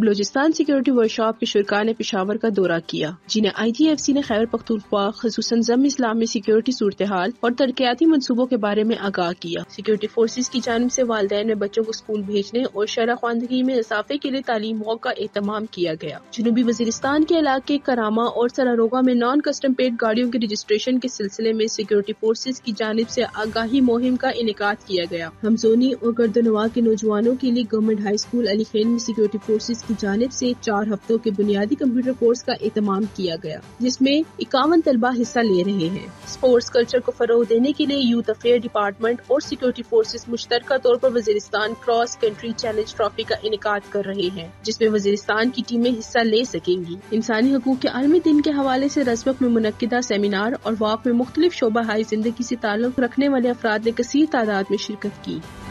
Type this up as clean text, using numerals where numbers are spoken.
Balochistan security workshop کے شرکاء نے پشاور کا دورہ کیا، جنہیں IGFC نے خیبر پختونخوا خصوصاً ضم اسلام میں سیکورٹی صورتحال اور ترقیاتی منصوبوں کے بارے میں آگاہ کیا۔ سیکورٹی فورسز کی جانب سے والدین میں بچوں کو اسکول بھیجنے اور شرح خواندگی میں اضافے کے لیے تعلیمات کا اہتمام کیا گیا۔ جنوبی وزیرستان کے علاقے کراما اور سراروگا میں نان کسٹم پیڈ گاڑیوں کے رجسٹریشن کے سلسلے میں سیکورٹی فورسز کی جانب سے آگاہی مہم کا انعقاد کیا گیا۔ ہمزونی اور گردنوا کے نوجوانوں کے لیے government high school Ali Khel میں سیکورٹی فورسز کی جانب سے 4 ہفتوں کے بنیادی کمپیوٹر کورس کا اہتمام کیا گیا، جس میں 51 طلبہ حصہ لے رہے ہیں۔ اسپورٹس کلچر کو فروغ دینے کے لیے یوتھ افیئر ڈپارٹمنٹ اور سیکورٹی فورسز مشترکہ طور پر Waziristan cross country challenge trophy کا انعقاد کر رہے ہیں، جس میں وزیرستان کی ٹیمیں حصہ لے سکیں گی۔ انسانی حقوق کے عالمی دن کے حوالے سے رزمک میں منعقدہ سیمینار اور واک میں مختلف شعبہ ہائے زندگی سے تعلق رکھنے والے افراد نے کثیر تعداد میں شرکت کی۔